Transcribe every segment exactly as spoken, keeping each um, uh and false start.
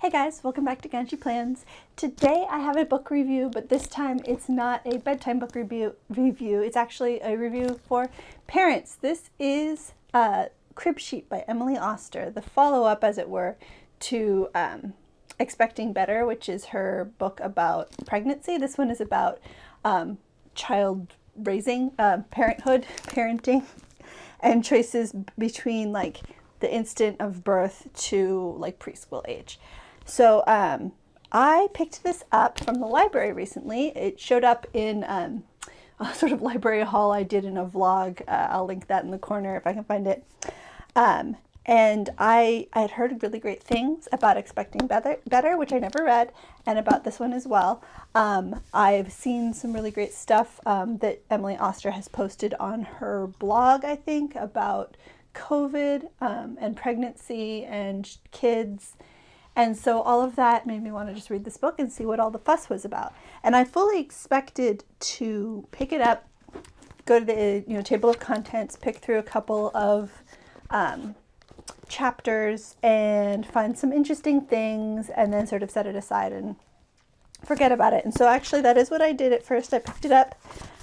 Hey guys, welcome back to GanchiPlans. Today I have a book review, but this time it's not a bedtime book review. review. It's actually a review for parents. This is uh, Cribsheet by Emily Oster, the follow-up, as it were, to um, Expecting Better, which is her book about pregnancy. This one is about um, child raising, uh, parenthood, parenting, and choices between like the instant of birth to like preschool age. So um, I picked this up from the library recently. It showed up in um, a sort of library haul I did in a vlog. Uh, I'll link that in the corner if I can find it. Um, and I, I had heard really great things about Expecting Better, Better, which I never read, and about this one as well. Um, I've seen some really great stuff um, that Emily Oster has posted on her blog, I think, about COVID um, and pregnancy and kids. And so all of that made me want to just read this book and see what all the fuss was about. And I fully expected to pick it up, go to the you know table of contents, pick through a couple of um, chapters and find some interesting things and then sort of set it aside and forget about it. And so actually that is what I did at first. I picked it up.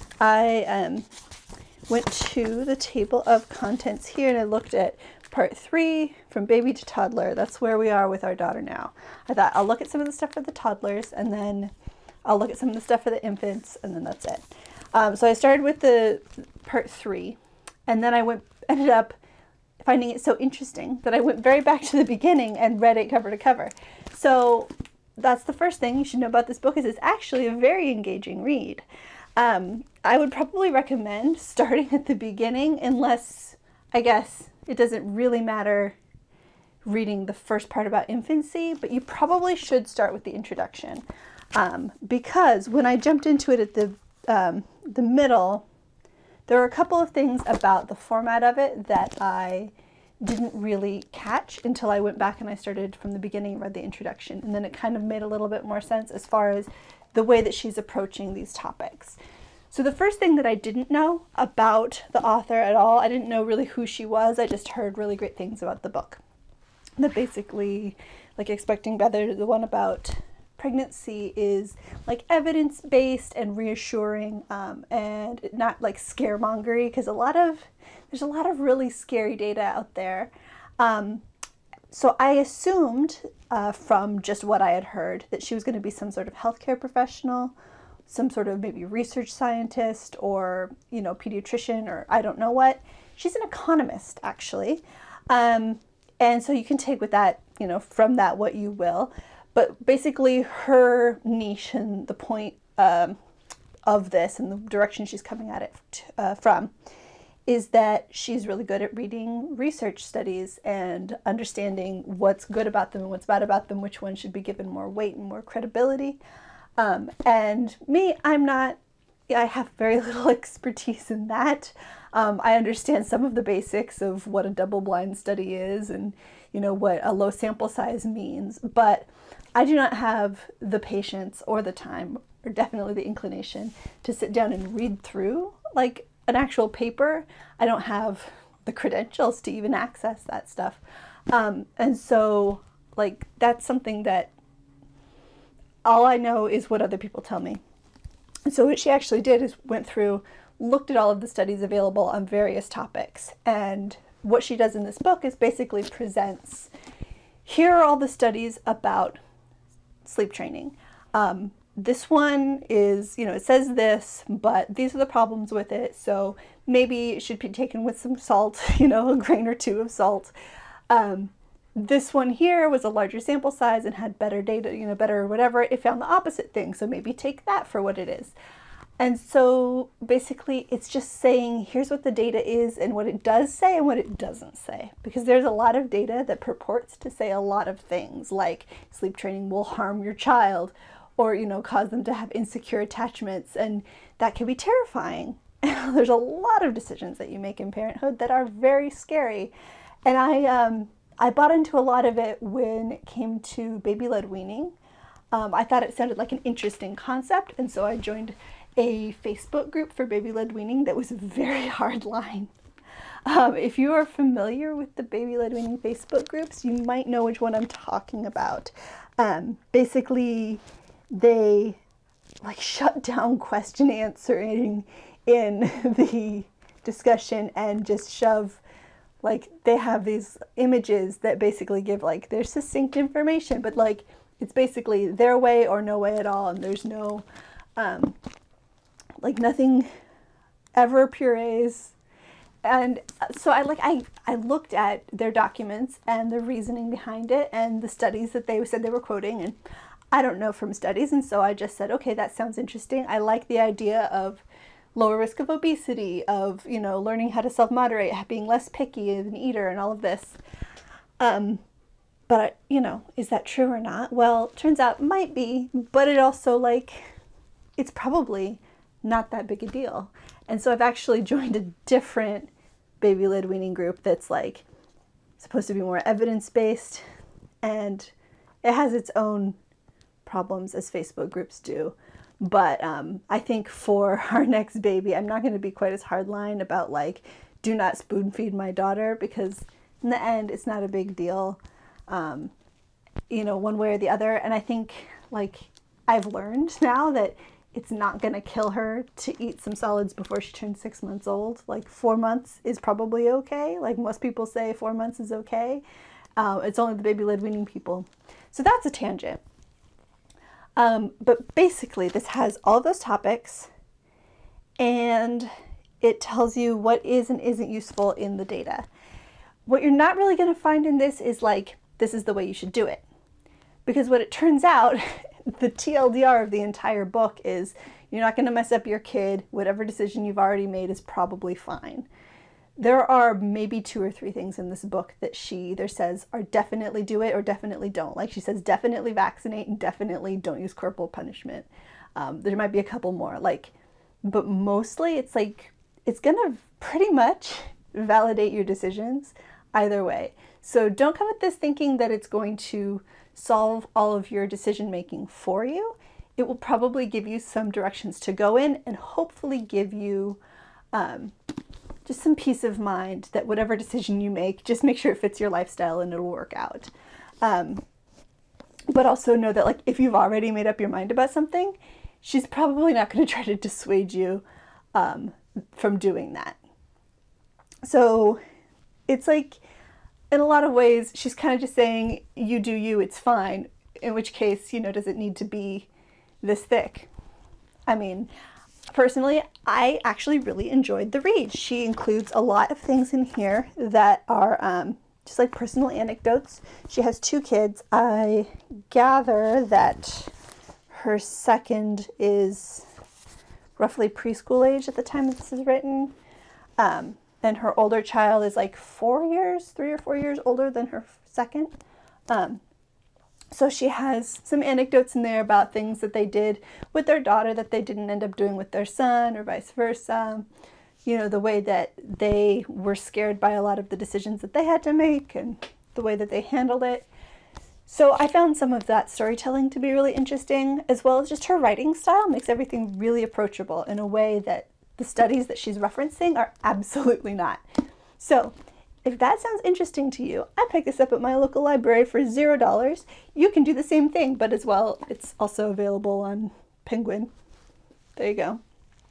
I um, went to the table of contents here and I looked at part three, from baby to toddler. That's where we are with our daughter now. I thought I'll look at some of the stuff for the toddlers and then I'll look at some of the stuff for the infants and then that's it. Um, so I started with the part three and then I went ended up finding it so interesting that I went very back to the beginning and read it cover to cover. So that's the first thing you should know about this book, is it's actually a very engaging read. Um, I would probably recommend starting at the beginning unless, I guess, it doesn't really matter reading the first part about infancy, but you probably should start with the introduction. Um, because when I jumped into it at the, um, the middle, there were a couple of things about the format of it that I didn't really catch until I went back and I started from the beginning and read the introduction. And then it kind of made a little bit more sense as far as the way that she's approaching these topics. So the first thing that I didn't know about the author at all, I didn't know really who she was. I just heard really great things about the book. That basically, like Expecting Better, the one about pregnancy, is like evidence-based and reassuring um, and not like scaremongery, because a lot of, there's a lot of really scary data out there. Um, so I assumed uh, from just what I had heard that she was going to be some sort of healthcare professional, some sort of maybe research scientist or, you know, pediatrician or I don't know what. She's an economist, actually. Um, and so you can take with that, you know, from that what you will. But basically her niche and the point um, of this and the direction she's coming at it uh, from is that she's really good at reading research studies and understanding what's good about them and what's bad about them, which one should be given more weight and more credibility. Um, and me, I'm not, I have very little expertise in that. Um, I understand some of the basics of what a double-blind study is and, you know, what a low sample size means, but I do not have the patience or the time or definitely the inclination to sit down and read through like an actual paper. I don't have the credentials to even access that stuff. Um, and so like that's something that all I know is what other people tell me. And so what she actually did is went through, looked at all of the studies available on various topics. And what she does in this book is basically presents, here are all the studies about sleep training. Um, this one is, you know, it says this, but these are the problems with it. So maybe it should be taken with some salt, you know, a grain or two of salt. Um, This one here was a larger sample size and had better data, you know, better whatever. It found the opposite thing. So maybe take that for what it is. And so basically it's just saying, here's what the data is and what it does say and what it doesn't say. Because there's a lot of data that purports to say a lot of things, like sleep training will harm your child or, you know, cause them to have insecure attachments. And that can be terrifying. There's a lot of decisions that you make in parenthood that are very scary. And I, um, I bought into a lot of it when it came to baby-led weaning. Um, I thought it sounded like an interesting concept, and so I joined a Facebook group for baby-led weaning that was a very hard line. Um, if you are familiar with the baby-led weaning Facebook groups, you might know which one I'm talking about. Um, basically, they like shut down question answering in the discussion and just shove, like, they have these images that basically give like their succinct information, but like it's basically their way or no way at all, and there's no um, like nothing ever purees. And so I like I, I looked at their documents and the reasoning behind it and the studies that they said they were quoting, and I don't know from studies, and so I just said, okay, that sounds interesting. I like the idea of lower risk of obesity, of, you know, learning how to self-moderate, being less picky as an eater, and all of this. Um, but, you know, is that true or not? Well, turns out it might be, but it also, like, it's probably not that big a deal. And so I've actually joined a different baby-led weaning group that's, like, supposed to be more evidence-based, and it has its own problems, as Facebook groups do. But um, I think for our next baby, I'm not going to be quite as hardline about, like, do not spoon feed my daughter, because in the end, it's not a big deal, um, you know, one way or the other. And I think, like, I've learned now that it's not going to kill her to eat some solids before she turns six months old. Like, four months is probably okay. Like, most people say four months is okay. Uh, it's only the baby-led weaning people. So that's a tangent. Um, but basically, this has all those topics, and it tells you what is and isn't useful in the data. What you're not really going to find in this is, like, this is the way you should do it. Because what it turns out, the T L D R of the entire book is you're not going to mess up your kid. Whatever decision you've already made is probably fine. There are maybe two or three things in this book that she either says are definitely do it or definitely don't. Like, she says definitely vaccinate and definitely don't use corporal punishment. Um, there might be a couple more, like, but mostly it's like, it's gonna pretty much validate your decisions either way. So don't come at this thinking that it's going to solve all of your decision making for you. It will probably give you some directions to go in and hopefully give you um, just some peace of mind that whatever decision you make, just make sure it fits your lifestyle and it'll work out. Um, but also know that, like, if you've already made up your mind about something, she's probably not going to try to dissuade you um, from doing that. So it's like, in a lot of ways, she's kind of just saying, you do you, it's fine. In which case, you know, does it need to be this thick? I mean, personally, I actually really enjoyed the read. She includes a lot of things in here that are um, just like personal anecdotes. She has two kids. I gather that her second is roughly preschool age at the time this is written. Um, and her older child is like four years, three or four years older than her second. Um, So she has some anecdotes in there about things that they did with their daughter that they didn't end up doing with their son, or vice versa. You know, the way that they were scared by a lot of the decisions that they had to make and the way that they handled it. So I found some of that storytelling to be really interesting, as well as just her writing style makes everything really approachable in a way that the studies that she's referencing are absolutely not. So if that sounds interesting to you, I picked this up at my local library for zero dollars. You can do the same thing, but as well, it's also available on Penguin. There you go.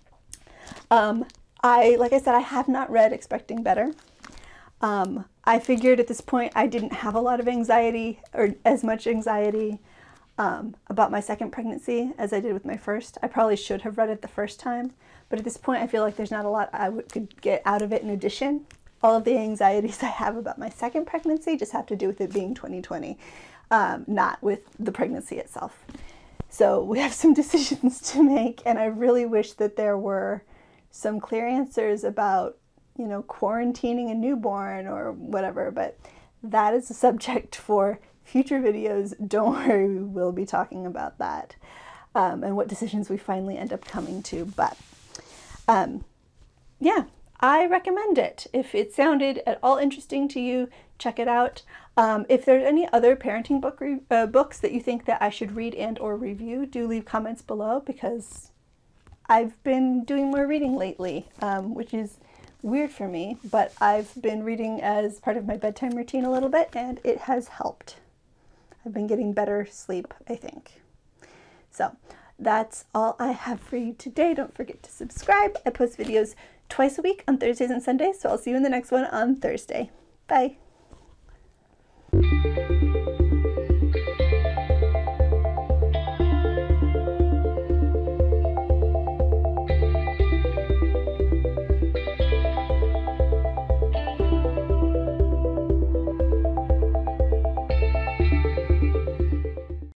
Um, I, like I said, I have not read Expecting Better. Um, I figured at this point I didn't have a lot of anxiety, or as much anxiety um, about my second pregnancy as I did with my first. I probably should have read it the first time, but at this point I feel like there's not a lot I would, could get out of it in addition. All of the anxieties I have about my second pregnancy just have to do with it being twenty twenty, um, not with the pregnancy itself. So we have some decisions to make, and I really wish that there were some clear answers about, you know, quarantining a newborn or whatever, but that is a subject for future videos. Don't worry, we will be talking about that um, and what decisions we finally end up coming to. But um, yeah. I recommend it. If it sounded at all interesting to you, check it out. Um, if there's any other parenting book re uh, books that you think that I should read and or review, do leave comments below, because I've been doing more reading lately, um, which is weird for me, but I've been reading as part of my bedtime routine a little bit, and it has helped. I've been getting better sleep, I think. So that's all I have for you today. Don't forget to subscribe. I post videos twice a week on Thursdays and Sundays, so I'll see you in the next one on Thursday. Bye.